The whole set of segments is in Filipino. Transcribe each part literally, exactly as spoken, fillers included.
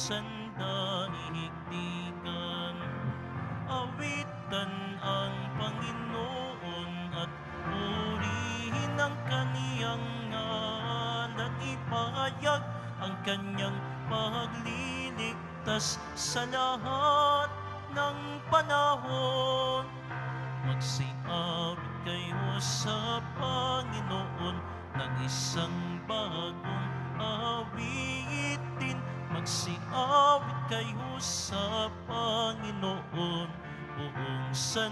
sandaigdigan. Awitan ang Panginoon at purihin ang kaniyang ngalan. Ipahayag ang kanyang pagliligtas sa lahat ng panahon. Magsiawit kayo sa Panginoon ng isang bagong awitin. Magsiawit kayo sa Panginoon, buong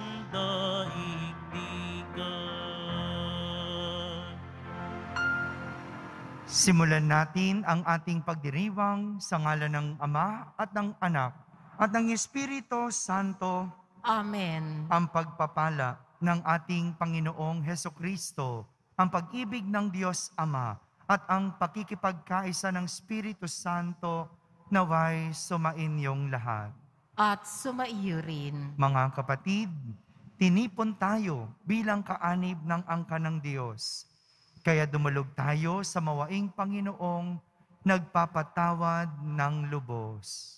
sandaigdigan. Simulan natin ang ating pagdiriwang sa ngalan ng Ama at ng Anak at ng Espiritu Santo. Amen. Ang pagpapala ng ating Panginoong Hesukristo, ang pag-ibig ng Diyos Ama, at ang pakikipagkaisa ng Espiritu Santo naway sumainyong lahat. At sumaiyo rin. Mga kapatid, tinipon tayo bilang kaanib ng angka ng Diyos. Kaya dumulog tayo sa mawaing Panginoong nagpapatawad ng lubos.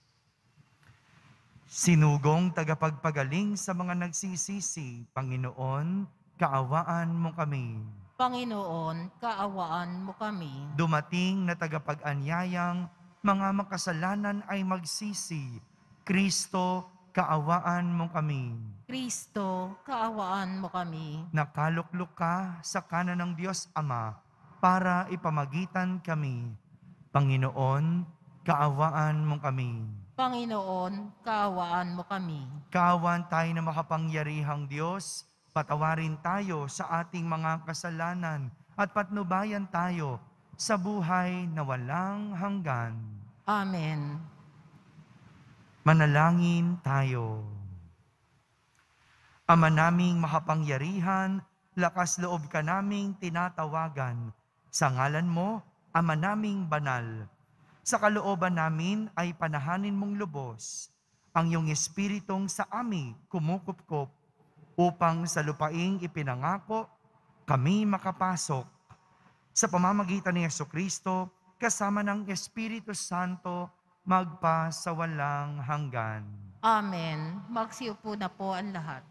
Sinugong tagapagpagaling sa mga nagsisisi, Panginoon, kaawaan mo kami. Panginoon, kaawaan mo kami. Dumating na tagapag-anyayang mga makasalanan ay magsisi, Kristo, kaawaan mo kami. Kristo, kaawaan mo kami. Nakaluklok ka sa kanan ng Diyos Ama para ipamagitan kami. Panginoon, kaawaan mo kami. Panginoon, kaawaan mo kami. Kaawan tayo na makapangyarihang Diyos, patawarin tayo sa ating mga kasalanan at patnubayan tayo sa buhay na walang hanggan. Amen. Manalangin tayo. Ama naming makapangyarihan, lakas loob ka naming tinatawagan. Sa ngalan mo, Ama naming banal. Sa kalooban namin ay panahanin mong lubos ang iyong espiritong sa amin kumukupkop upang sa lupaing ipinangako kami makapasok. Sa pamamagitan ni Jesucristo, kasama ng Espiritu Santo, magpa sa walang hanggan. Amen. Magsiupo na po ang lahat.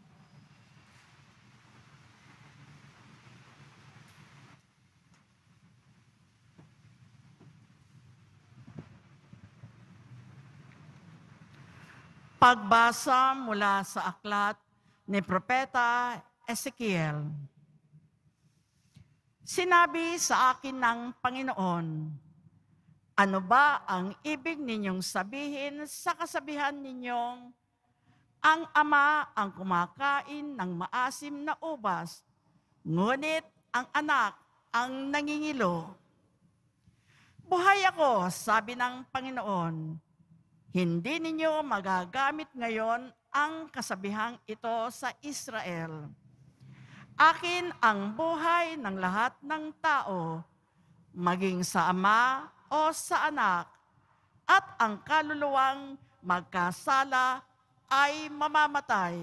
Pagbasa mula sa aklat ni Propeta Ezekiel. Sinabi sa akin ng Panginoon, ano ba ang ibig ninyong sabihin sa kasabihan ninyong, ang ama ang kumakain ng maasim na ubas, ngunit ang anak ang nangingilo? Buhay ako, sabi ng Panginoon, hindi ninyo magagamit ngayon ang kasabihang ito sa Israel. Akin ang buhay ng lahat ng tao, maging sa ama o sa anak, at ang kaluluwang magkasala ay mamamatay.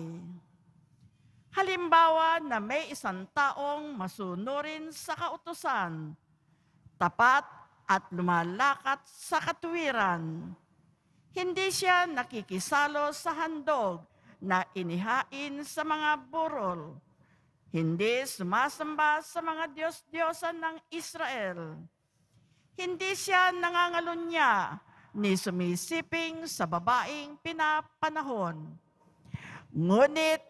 Halimbawa na may isang taong masunurin sa kautusan, tapat at lumalakat sa katuwiran. Hindi siya nakikisalo sa handog na inihain sa mga burol. Hindi sumasamba sa mga Diyos-Diyosan ng Israel. Hindi siya nangangalunya ni sumisiping sa babaeng pinapanahon. Ngunit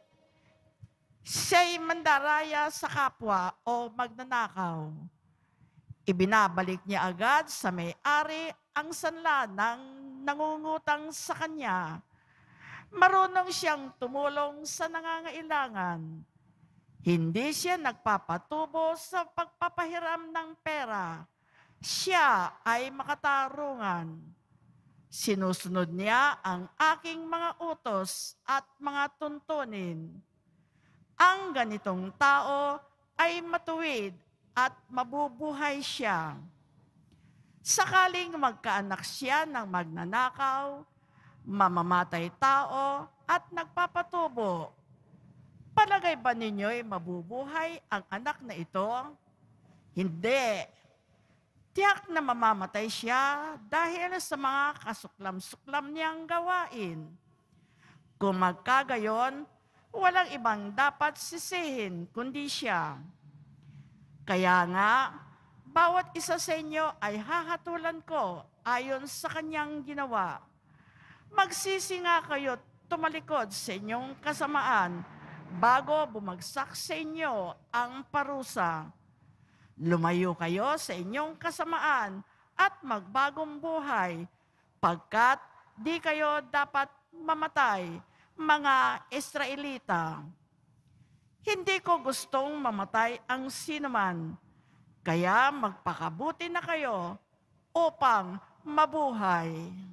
siya'y mandaraya sa kapwa o magnanakaw. Ibinabalik niya agad sa may-ari ang sanla ng nangungutang sa kanya. Marunong siyang tumulong sa nangangailangan. Hindi siya nagpapatubo sa pagpapahiram ng pera. Siya ay makatarungan. Sinusunod niya ang aking mga utos at mga tuntunin. Ang ganitong tao ay matuwid at mabubuhay siya. Sakaling magkaanak siya ng magnanakaw, mamamatay tao at nagpapatubo, palagay ba ninyo'y mabubuhay ang anak na ito? Hindi. tiyak na mamamatay siya dahil sa mga kasuklam-suklam niyang gawain. Kung magkagayon, walang ibang dapat sisihin kundi siya. Kaya nga, bawat isa sa inyo ay hahatulan ko ayon sa kanyang ginawa. Magsisi nga kayo tumalikod sa inyong kasamaan bago bumagsak sa inyo ang parusa. Lumayo kayo sa inyong kasamaan at magbagong buhay, pagkat di kayo dapat mamatay, mga Israelita. Hindi ko gustong mamatay ang sinuman, kaya magpakabuti na kayo upang mabuhay.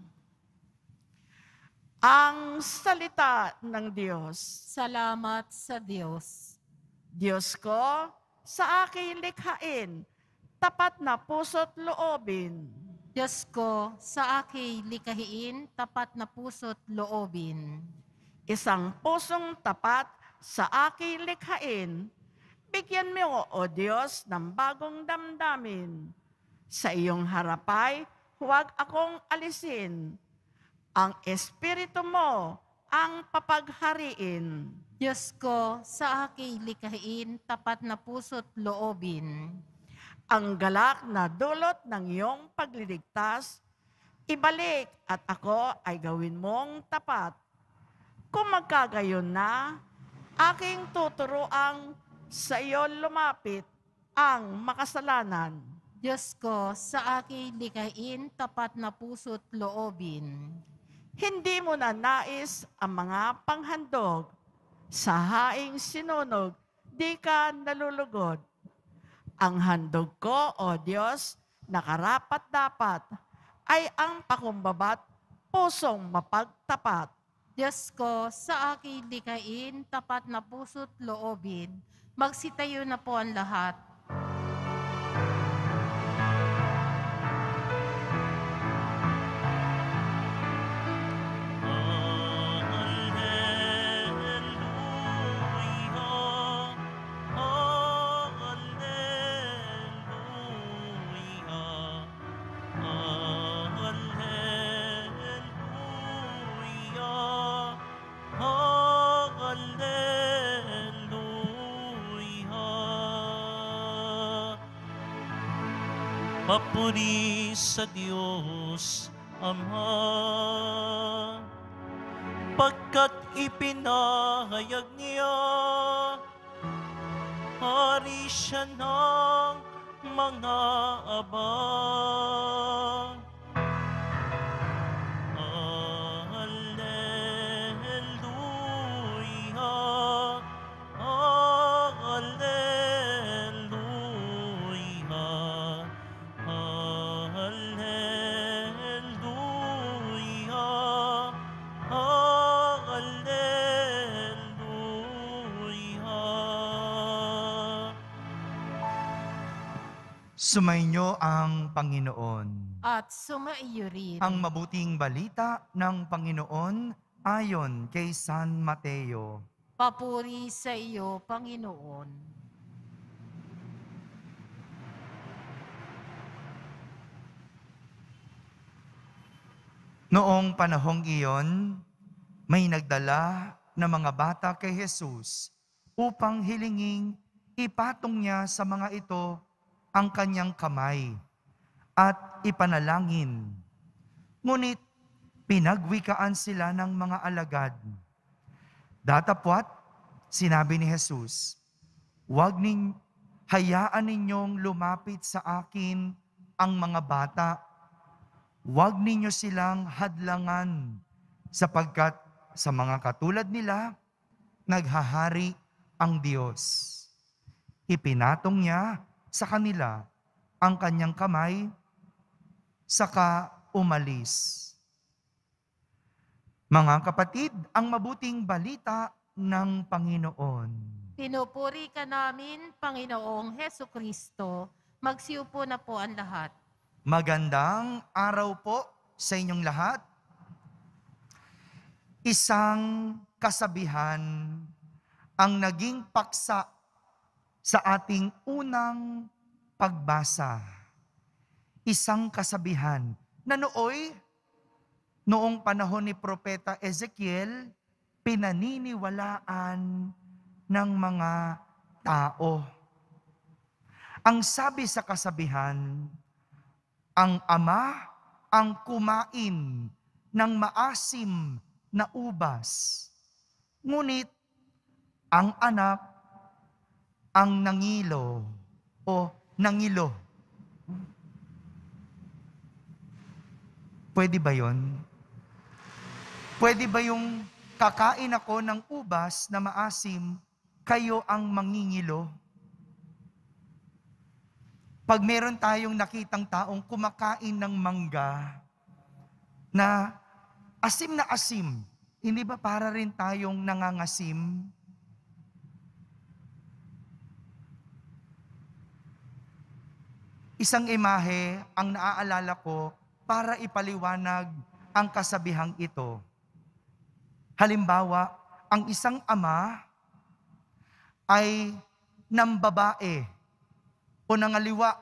Ang salita ng Diyos. Salamat sa Diyos. Diyos ko, sa aking likhain, tapat na puso't loobin. Diyos ko, sa aking likhain, tapat na puso't loobin. Isang pusong tapat sa aking likhain, bigyan mo, O Diyos, ng bagong damdamin. Sa iyong harapay, huwag akong alisin. Ang Espiritu mo ang papaghariin. Diyos ko, sa aking likhain, tapat na puso't loobin. Ang galak na dulot ng iyong pagliligtas, ibalik at ako ay gawin mong tapat. Kung magkagayon na, aking tuturuang sa iyo lumapit ang makasalanan. Diyos ko, sa aking likhain, tapat na puso't loobin. Hindi mo na nais ang mga panghandog. Sa haing sinunog, di ka nalulugod. Ang handog ko, O Diyos, na karapat-dapat, ay ang pakumbabat, pusong mapagtapat. Diyos ko, sa aking likhain, tapat na puso't loobin. Magsitayo na po ang lahat. Papuri sa Diyos Ama, pagkat ipinahayag niya, hari siya ng mga abang. Hallelujah, hallelujah. Hallelujah, hallelujah. Sumainyo ang Panginoon. At sumaiyo rin. Ang mabuting balita ng Panginoon ayon kay San Mateo. Papuri sa iyo, Panginoon. Noong panahong iyon, may nagdala na mga bata kay Jesus upang hilinging ipatong niya sa mga ito ang kanyang kamay at ipanalangin. Ngunit pinagwikaan sila ng mga alagad. Datapwat, sinabi ni Jesus, "Huwag nin, hayaan ninyong lumapit sa akin ang mga bata. Huwag ninyo silang hadlangan, sapagkat sa mga katulad nila, naghahari ang Diyos." Ipinatong niya sa kanila ang kanyang kamay, saka umalis. Mga kapatid, ang mabuting balita ng Panginoon. Pinupuri ka namin, Panginoong Heso Kristo. Magsiupo na po ang lahat. Magandang araw po sa inyong lahat. Isang kasabihan ang naging paksa sa ating unang pagbasa. isang kasabihan na nooy, noong panahon ni Propeta Ezekiel, pinaniniwalaan ng mga tao. Ang sabi sa kasabihan, ang ama ang kumain ng maasim na ubas, ngunit ang anak ang nangilo o nangilo. Pwede ba yon? Pwede ba yung kakain ako ng ubas na maasim, kayo ang mangingilo? Pag meron tayong nakitang taong kumakain ng mangga na asim na asim, hindi ba para rin tayong nangangasim? Isang imahe ang naaalala ko para ipaliwanag ang kasabihang ito. Halimbawa, ang isang ama ay ng babae o nangaliwa.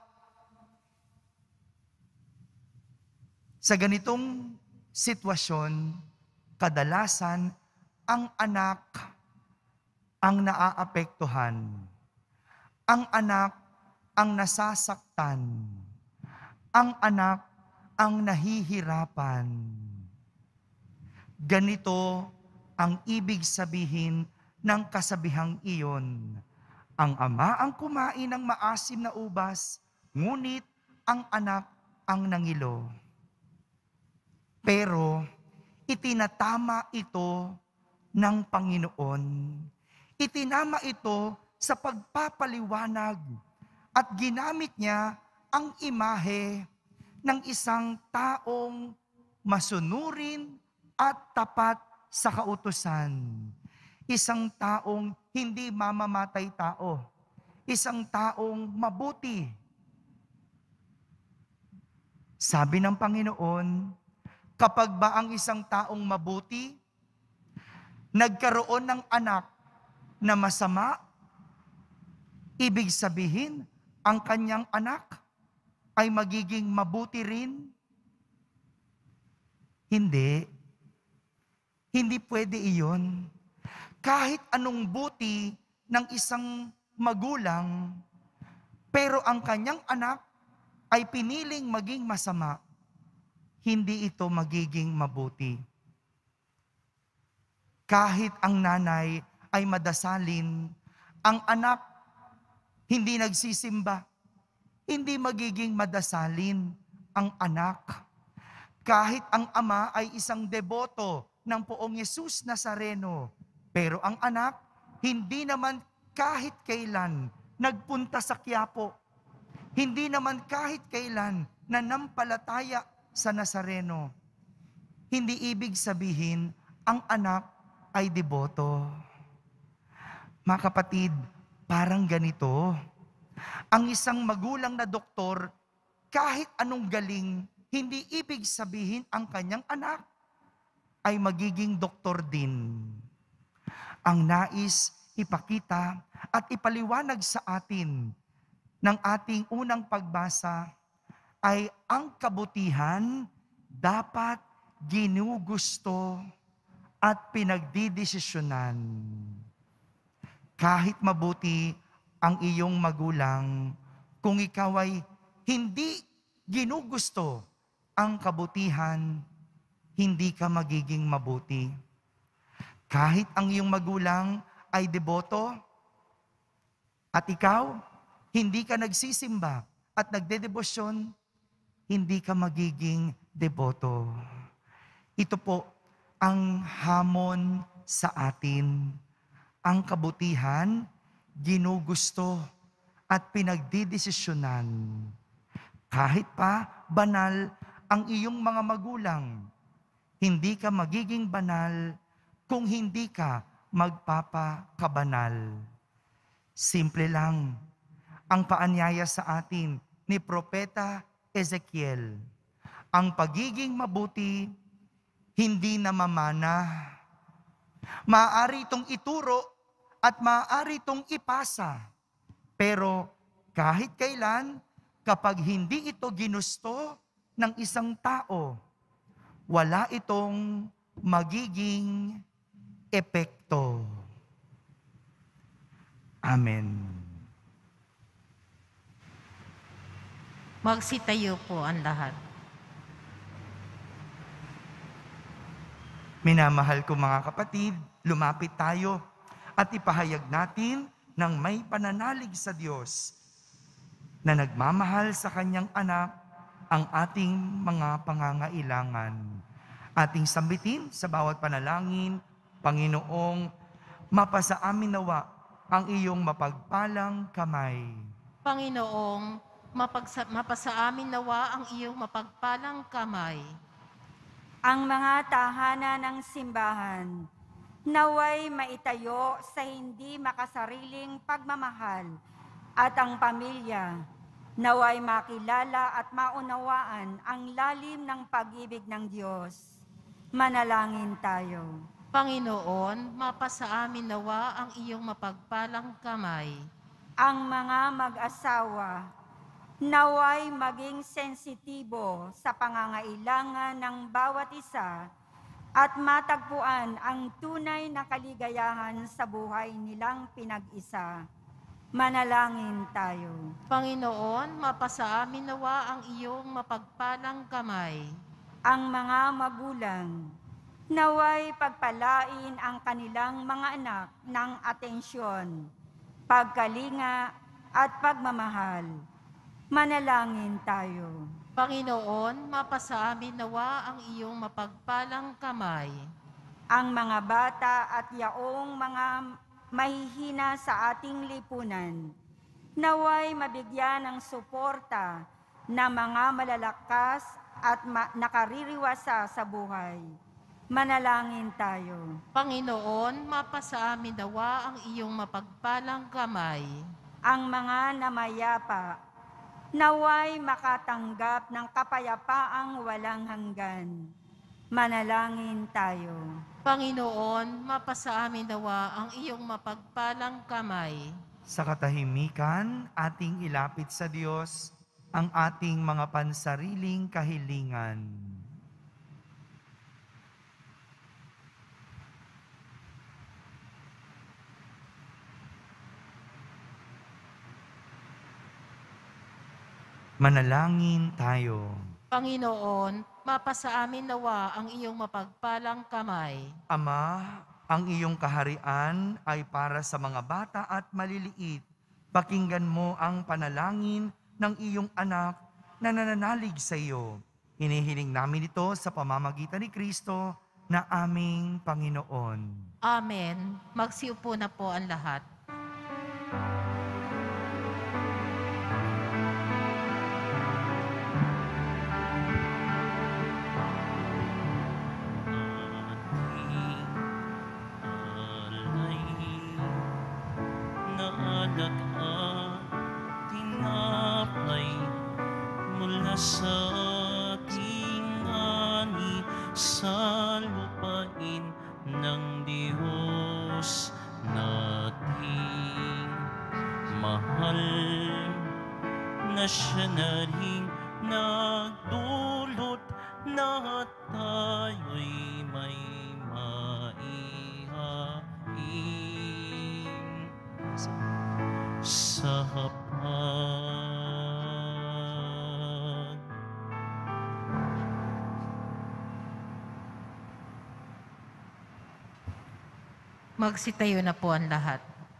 Sa ganitong sitwasyon, kadalasan ang anak ang naaapektuhan. Ang anak ang nasasaktan. Ang anak ang nahihirapan. Ganito ang ibig sabihin ng kasabihang iyon. Ang ama ang kumain ng maasim na ubas, ngunit ang anak ang nangilo. Pero itinatama ito ng Panginoon. Itinama ito sa pagpapaliwanag at ginamit niya ang imahe ng isang taong masunurin at tapat sa kautusan. Isang taong hindi mamamatay tao. Isang taong mabuti. Sabi ng Panginoon, kapag ba ang isang taong mabuti, nagkaroon ng anak na masama, ibig sabihin, ang kanyang anak ay magiging mabuti rin? Hindi. Hindi pwede iyon. Kahit anong buti ng isang magulang, pero ang kanyang anak ay piniling maging masama, hindi ito magiging mabuti. Kahit ang nanay ay madasalin, ang anak hindi nagsisimba, hindi magiging madasalin ang anak. Kahit ang ama ay isang deboto ng Poong Yesus Nazareno, pero ang anak, hindi naman kahit kailan nagpunta sa Quiapo. Hindi naman kahit kailan nanampalataya sa Nazareno. Hindi ibig sabihin, ang anak ay deboto. Mga kapatid, parang ganito. Ang isang magulang na doktor, kahit anong galing, hindi ibig sabihin ang kanyang anak ay magiging doktor din. Ang nais ipakita at ipaliwanag sa atin ng ating unang pagbasa ay ang kabutihan dapat ginugusto at pinagdidesisyonan. Kahit mabuti ang iyong magulang, kung ikaw ay hindi ginugusto ang kabutihan, hindi ka magiging mabuti. Kahit ang iyong magulang ay deboto, at ikaw, hindi ka nagsisimba at nagdedebosyon, hindi ka magiging deboto. Ito po ang hamon sa atin. Ang kabutihan, ginugusto at pinagdidesisyonan. Kahit pa banal ang iyong mga magulang, hindi ka magiging banal kung hindi ka magpapakabanal. Simple lang ang paanyaya sa atin ni Propeta Ezekiel. Ang pagiging mabuti, hindi namamana. Maaari itong ituro at maaari itong ipasa. Pero kahit kailan, kapag hindi ito ginusto ng isang tao, wala itong magiging epekto. Amen. Magsitayo po ang lahat. Minamahal ko mga kapatid, lumapit tayo at ipahayag natin ng may pananalig sa Diyos na nagmamahal sa Kanyang anak ang ating mga pangangailangan. Ating sambitin sa bawat panalangin, Panginoong, mapasa amin nawa ang iyong mapagpalang kamay. Panginoong, mapagsa, mapasa amin nawa ang iyong mapagpalang kamay. Ang mga tahanan ng simbahan, naway maitayo sa hindi makasariling pagmamahal at ang pamilya, naway makilala at maunawaan ang lalim ng pag-ibig ng Diyos. Manalangin tayo. Panginoon, mapasa amin nawa ang iyong mapagpalang kamay. Ang mga mag-asawa, naway maging sensitibo sa pangangailangan ng bawat isa at matagpuan ang tunay na kaligayahan sa buhay nilang pinag-isa. Manalangin tayo. Panginoon, mapasa amin nawa ang iyong mapagpalang kamay. Ang mga magulang, naway pagpalain ang kanilang mga anak ng atensyon, pagkalinga at pagmamahal. Manalangin tayo. Panginoon, mapasa amin nawa ang iyong mapagpalang kamay. Ang mga bata at yaong mga mahihina sa ating lipunan, naway mabigyan ng suporta na mga malalakas at ma- nakaririwasa sa buhay. Manalangin tayo. Panginoon, mapasa amin nawa ang iyong mapagpalang kamay. Ang mga namayapa, naway makatanggap ng kapayapaang walang hanggan. Manalangin tayo. Panginoon, mapasa amin nawa ang iyong mapagpalang kamay. Sa katahimikan, ating ilapit sa Diyos ang ating mga pansariling kahilingan. Manalangin tayo. Panginoon, mapasa amin nawa ang iyong mapagpalang kamay. Ama, ang iyong kaharian ay para sa mga bata at maliliit. Pakinggan mo ang panalangin ng iyong anak na nananalig sa iyo. Hinihiling namin ito sa pamamagitan ni Kristo na aming Panginoon. Amen. Magsiupo na po ang lahat. Sa ating ani sa lupain ng Diyos nating mahal na siya na rin nagdulot na tayo'y may maihain sa hapag. Magsitayo na po ang lahat.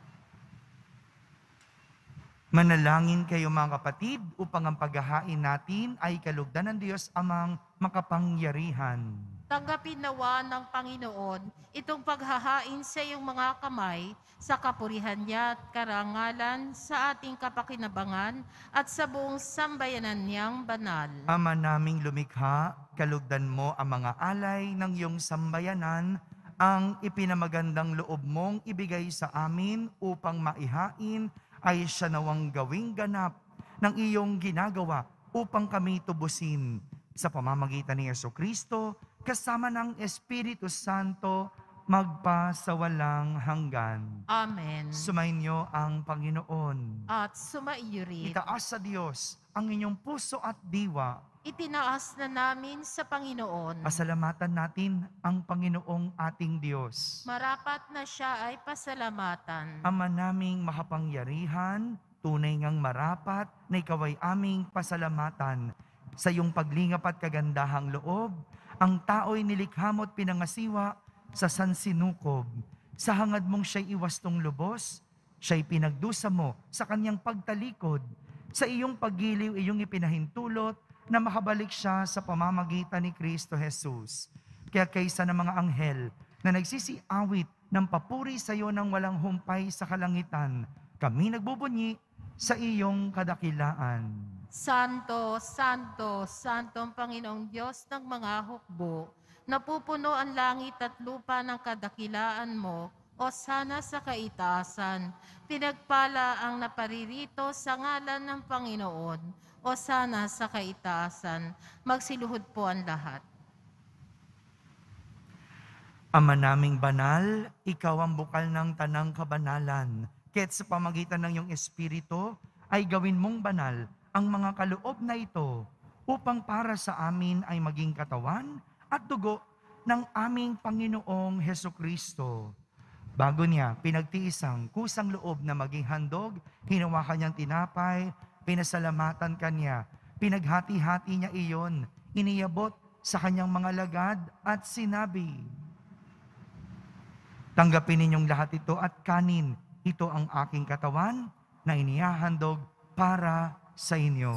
Manalangin kayo mga kapatid upang ang paghahain natin ay kalugdan ng Diyos amang makapangyarihan. Tanggapin nawa ng Panginoon itong paghahain sa iyong mga kamay sa kapurihan niya at karangalan sa ating kapakinabangan at sa buong sambayanan niyang banal. Ama naming lumikha, kalugdan mo ang mga alay ng iyong sambayanan, ang ipinamagandang loob mong ibigay sa amin upang maihain ay siya nawang gawing ganap ng iyong ginagawa upang kami tubusin sa pamamagitan ni Yesu Kristo kasama ng Espiritu Santo magpa sa walang hanggan. Amen. Sumainyo ang Panginoon. At sumaiyo rin. Itaas sa Diyos ang inyong puso at diwa. Itinaas na namin sa Panginoon. Pasalamatan natin ang Panginoong ating Diyos. Marapat na siya ay pasalamatan. Ama naming makapangyarihan, tunay ngang marapat na ikaw ay aming pasalamatan. Sa iyong paglingap at kagandahang loob, ang tao'y nilikha mo at pinangasiwa sa sansinukob. Sa hangad mong siya'y iwastong lubos, siya'y pinagdusa mo sa kanyang pagtalikod. Sa iyong paggiliw, iyong ipinahintulot na makabalik siya sa pamamagitan ni Kristo Jesus. Kaya kaysa ng mga anghel na nagsisiawit ng papuri sa iyo ng walang humpay sa kalangitan, kami nagbubunyi sa iyong kadakilaan. Santo, Santo, Santo ang Panginoong Diyos ng mga hukbo. Napupuno ang langit at lupa ng kadakilaan mo, o sana sa kaitaasan. Pinagpala ang naparirito sa ngalan ng Panginoon, o sana sa kaitaasan. Magsiluhod po ang lahat. Ama naming banal, ikaw ang bukal ng tanang kabanalan. Kaya't sa pamagitan ng iyong Espiritu, ay gawin mong banal ang mga kaloob na ito upang para sa amin ay maging katawan at dugo ng aming Panginoong Hesukristo. Bago niya pinagtiisang kusang loob na maging handog, hinawakan niyang tinapay, pinasalamatan kanya, pinaghati-hati niya iyon, iniyabot sa kanyang mga lagad at sinabi, "Tanggapin ninyong lahat ito at kanin, ito ang aking katawan na inihahandog para sa inyo."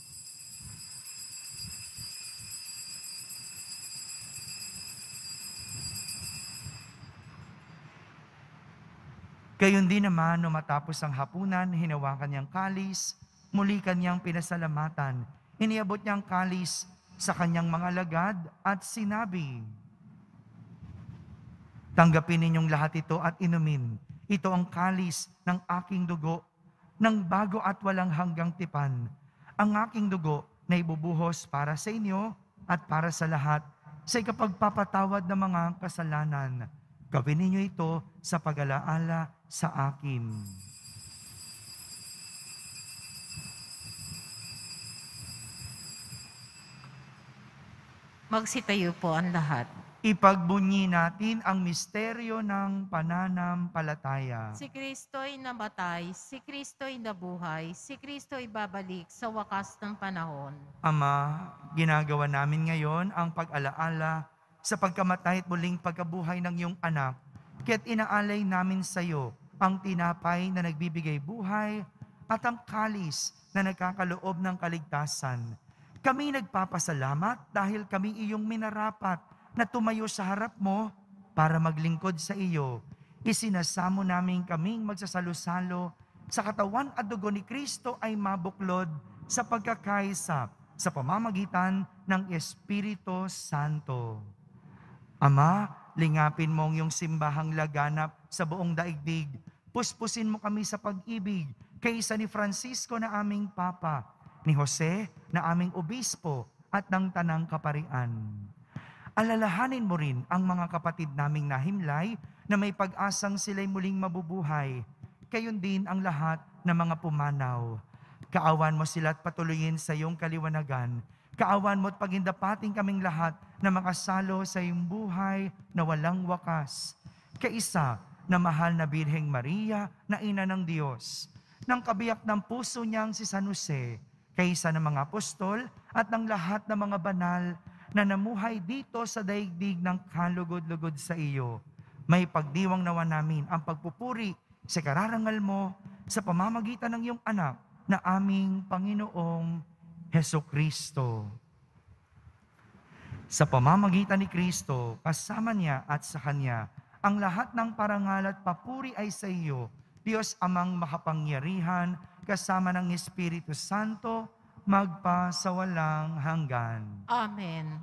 Gayon din naman, no matapos ang hapunan, hinawakan niyang kalis, muli kanyang pinasalamatan. Iniabot niyang kalis sa kanyang mga lagad at sinabi, "Tanggapin ninyong lahat ito at inumin. Ito ang kalis ng aking dugo, ng bago at walang hanggang tipan. Ang aking dugo na ibubuhos para sa inyo at para sa lahat sa ikapagpapatawad ng mga kasalanan. Gawin ninyo ito sa pag-alaala sa akin." Magsitayo po ang lahat. Ipagbunyi natin ang misteryo ng pananampalataya. Si Kristo'y namatay, si Kristo'y nabuhay, si Kristo'y babalik sa wakas ng panahon. Ama, ginagawa namin ngayon ang pag-alaala sa pagkamatay at muling pagkabuhay ng iyong anak, kaya't inaalay namin sa iyo ang tinapay na nagbibigay buhay at ang kalis na nagkakaloob ng kaligtasan. Kami nagpapasalamat dahil kami iyong minarapat na tumayo sa harap mo para maglingkod sa iyo. Isinasamo namin kaming magsasalo-salo sa katawan at dugo ni Kristo ay mabuklod sa pagkakaisa sa pamamagitan ng Espiritu Santo. Ama, lingapin mo ang iyong simbahang laganap sa buong daigdig. Puspusin mo kami sa pag-ibig kaysa ni Francisco na aming Papa, ni Jose na aming Obispo at ng Tanang Kaparian. Alalahanin mo rin ang mga kapatid naming nahimlay na may pag-asang sila'y muling mabubuhay. Gayon din ang lahat ng mga pumanaw. Kaawan mo sila at patuloyin sa iyong kaliwanagan. Kaawan mo at pagindapating kaming lahat na makasalo sa iyong buhay na walang wakas. Kaisa na mahal na Birheng Maria na ina ng Diyos, ng kabiyak ng puso niyang si San Jose, kaysa ng mga apostol at ng lahat ng mga banal na namuhay dito sa daigdig ng kalugod-lugod sa iyo. May pagdiwang nawa namin ang pagpupuri sa kararangal mo sa pamamagitan ng iyong anak na aming Panginoong Hesukristo. Sa pamamagitan ni Kristo, kasama niya at sa Kanya, ang lahat ng parangal at papuri ay sa iyo, Diyos Amang makapangyarihan, kasama ng Espiritu Santo, magpa sa walang hanggan. Amen.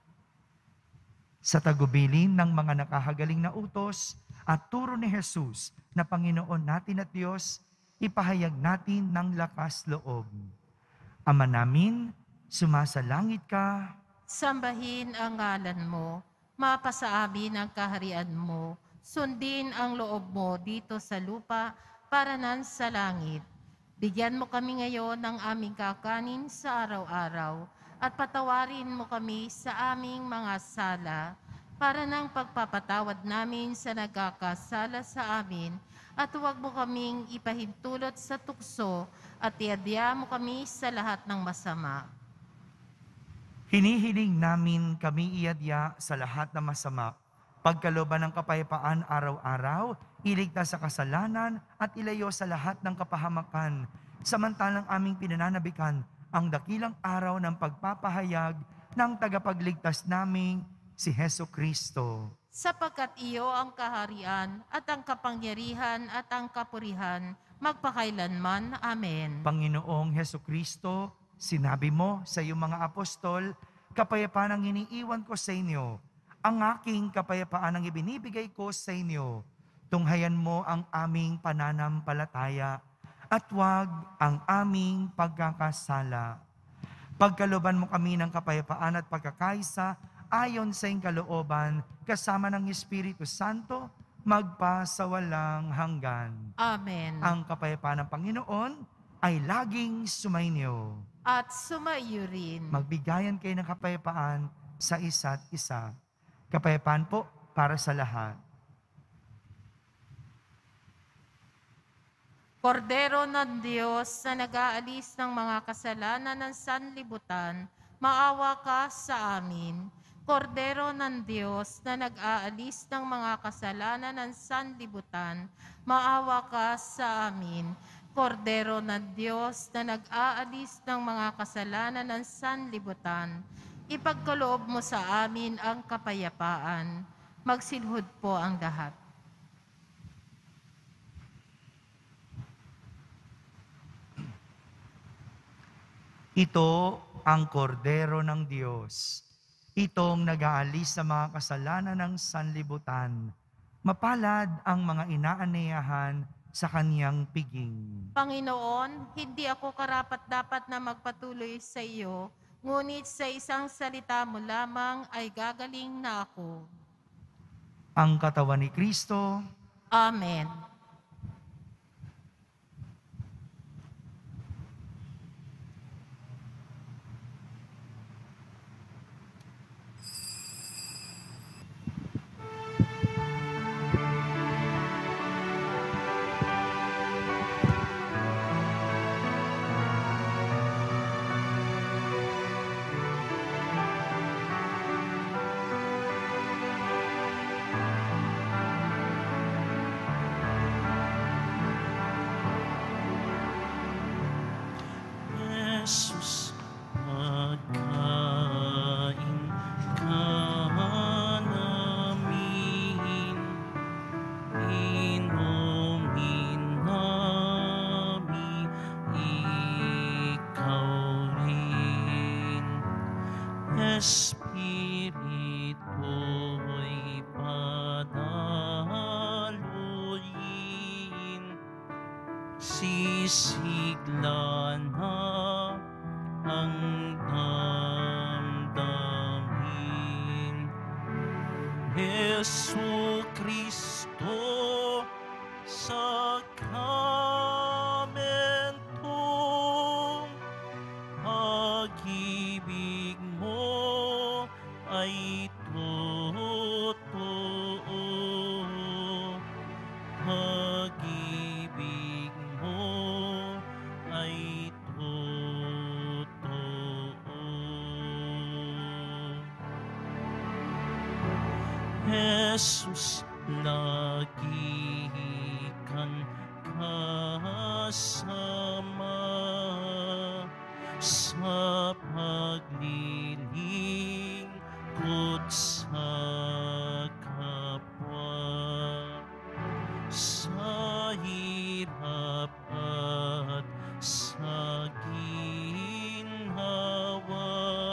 Sa tagubilin ng mga nakahagaling na utos at turo ni Jesus na Panginoon natin at Diyos, ipahayag natin ng lakas loob. Ama namin, sumasalangit ka, Sambahin ang ngalan mo, mapasa amin ang kaharian mo. Sundin ang loob mo dito sa lupa para nan sa langit. Bigyan mo kami ngayon ng aming kakanin sa araw-araw at patawarin mo kami sa aming mga sala para ng pagpapatawad namin sa nagkakasala sa amin at huwag mo kaming ipahintulot sa tukso at iadya mo kami sa lahat ng masama. Hinihiling namin kami iadya sa lahat ng masama, pagkalooban ng kapayapaan araw-araw, iligtas sa kasalanan at ilayo sa lahat ng kapahamakan, samantalang aming pinananabikan ang dakilang araw ng pagpapahayag ng tagapagligtas naming si Heso Kristo. Sapagkat iyo ang kaharian at ang kapangyarihan at ang kapurihan magpakailanman. Amen. Panginoong Heso Kristo, sinabi mo sa iyong mga apostol, kapayapaan ang iniiwan ko sa inyo, ang aking kapayapaan ang ibinibigay ko sa inyo. Tunghayan mo ang aming pananampalataya at huwag ang aming pagkakasala. Pagkalooban mo kami ng kapayapaan at pagkakaisa ayon sa iyong kalooban, kasama ng Espiritu Santo, magpasawalang hanggan. Amen. Ang kapayapaan ng Panginoon ay laging sumainyo. At sumaiyo rin. Magbigayan kayo ng kapayapaan sa isa't isa. Kapayapaan po para sa lahat. Kordero ng Diyos na nag-aalis ng mga kasalanan ng sanlibutan, maawa ka sa amin. Kordero ng Diyos na nag-aalis ng mga kasalanan ng sanlibutan, maawa ka sa amin. Kordero ng Diyos na nag-aalis ng mga kasalanan ng sanlibutan, ipagkaloob mo sa amin ang kapayapaan. Magsilhod po ang lahat. Ito ang kordero ng Diyos. Itong nag-aalis sa mga kasalanan ng sanlibutan. Mapalad ang mga inaaneyahan sa kaniyang piging. Panginoon, hindi ako karapat-dapat na magpatuloy sa iyo, ngunit sa isang salita mo lamang ay gagaling na ako. Ang katawan ni Kristo. Amen. Jesus, magkain ka namin, inumin namin, ikaw rin. Espiritu'y padaluin, sisigla na ang damdamin. Jesu Kristo, sakramento, pag-ibig mo ay totoo. Pag-ibig mo ay Jesus, lagi kang kasama sa paglilingkod sa kapwa, sa hirap at sa ginhawa.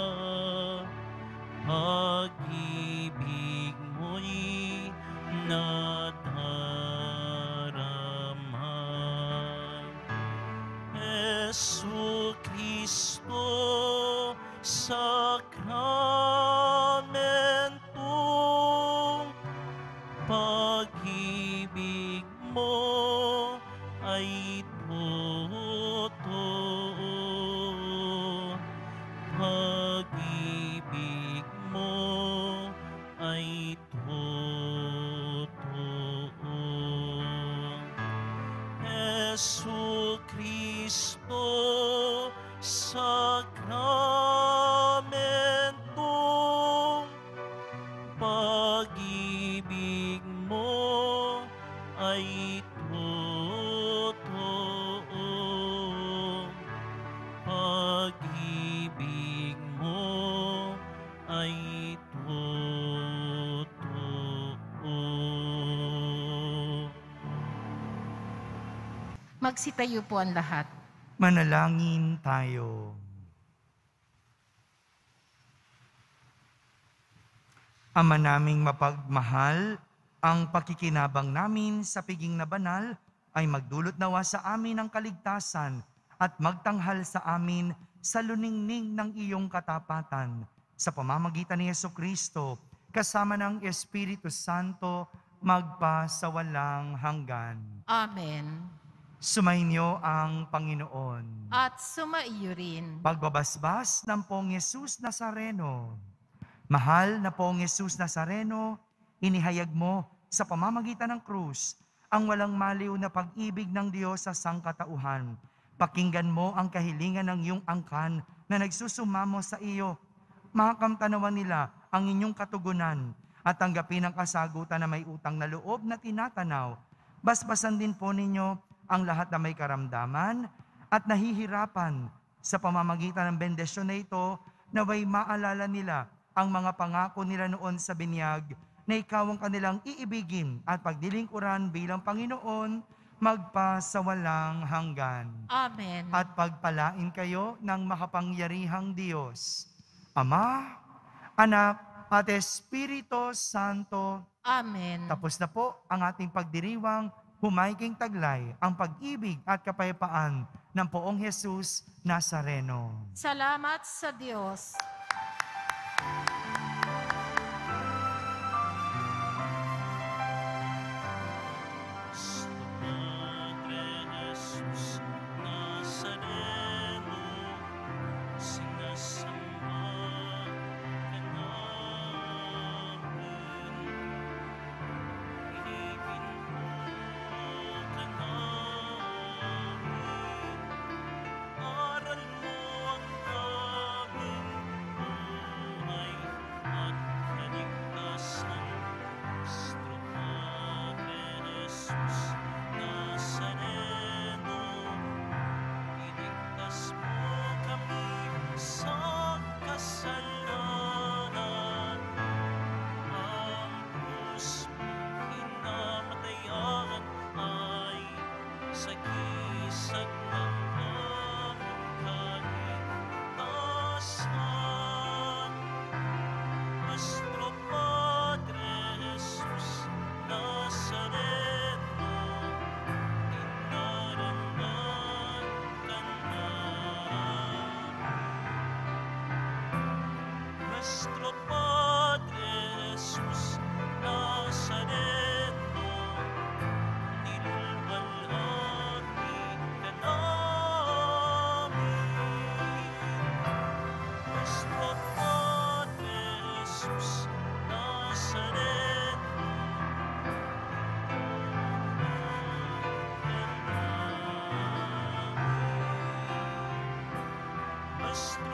Pag-ibig mo'y nadarama. Jesu Kristo, sakramento, Magsitayo po ang lahat. Manalangin tayo. Ama naming mapagmahal, ang pakikinabang namin sa piging na banal ay magdulot nawa sa amin ng kaligtasan at magtanghal sa amin sa luningning ng iyong katapatan. Sa pamamagitan ni Jesucristo, kasama ng Espiritu Santo, magpa sa walang hanggan. Amen. Sumainyo ang Panginoon. At sumaiyo rin. Pagbabasbas ng Poong Yesus Nazareno. Mahal na Poong Yesus Nazareno, inihayag mo sa pamamagitan ng krus ang walang maliw na pag-ibig ng Diyos sa sangkatauhan. Pakinggan mo ang kahilingan ng iyong angkan na nagsusumamo sa iyo. Makamtanawan nila ang inyong katugunan at tanggapin ang kasagutan na may utang na loob na tinatanaw. Basbasan din po ninyo ang lahat na may karamdaman at nahihirapan sa pamamagitan ng bendisyon na ito, naway maalala nila ang mga pangako nila noon sa binyag na ikaw ang kanilang iibigin at pagdilingkuran bilang Panginoon magpa sa walang hanggan. Amen. At pagpalain kayo ng makapangyarihang Diyos, Ama, Anak, at Espiritu Santo. Amen. Tapos na po ang ating pagdiriwang humayging taglay ang pag-ibig at kapayapaan ng Poong Jesus Nazareno. Salamat sa Diyos. Padre Jesus Nazareno, sinasamba ka namin. Ipinho ka namin. Aral mo ang aming buhay at kaligtasan. Nuestro Padre Jesus Nazareno, iligtas mo kami sa kasalanan. Ang krus mong hinamatayan ay sagisag ng aming kaligtasan. Nuestro Padre Jesus Nazareno, inarangan ka namin. Nuestro Padre Jesus Nazareno, nilulwalhati ka namin. Nuestro Padre Jesus Nazareno, Nuestro